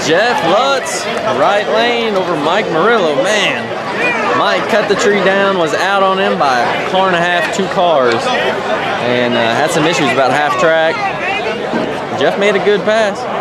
Jeff Lutz, right lane over Mike Murillo. Man, Mike cut the tree down, was out on him by a car and a half, 2 cars, and had some issues about half track. Jeff made a good pass.